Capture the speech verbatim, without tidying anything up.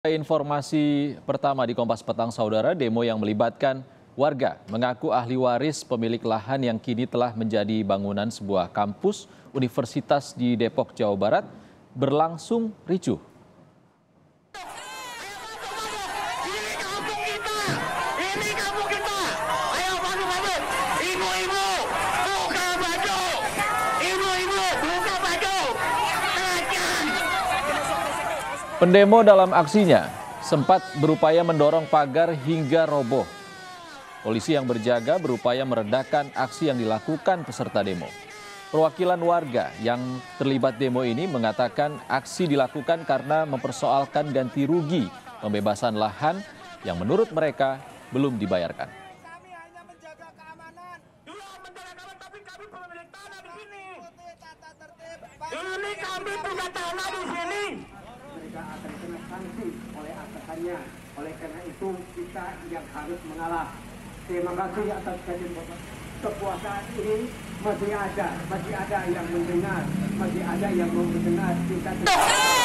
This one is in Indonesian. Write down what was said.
Informasi pertama di Kompas Petang, saudara, demo yang melibatkan warga mengaku ahli waris pemilik lahan yang kini telah menjadi bangunan sebuah kampus universitas di Depok, Jawa Barat berlangsung ricuh. Pendemo dalam aksinya sempat berupaya mendorong pagar hingga roboh. Polisi yang berjaga berupaya meredakan aksi yang dilakukan peserta demo. Perwakilan warga yang terlibat demo ini mengatakan aksi dilakukan karena mempersoalkan ganti rugi pembebasan lahan yang menurut mereka belum dibayarkan. Kami hanya menjaga keamanan. Dulu menjaga keamanan, tapi kami pemilik tanah di sini. Ini kami punya tanah di sini. Mereka akan kena sanksi oleh atasannya. Oleh karena itu kita yang harus mengalah. Terima kasih atas kekuasaan ini. Masih ada, masih ada yang mendengar, masih ada yang mau mendengar kita.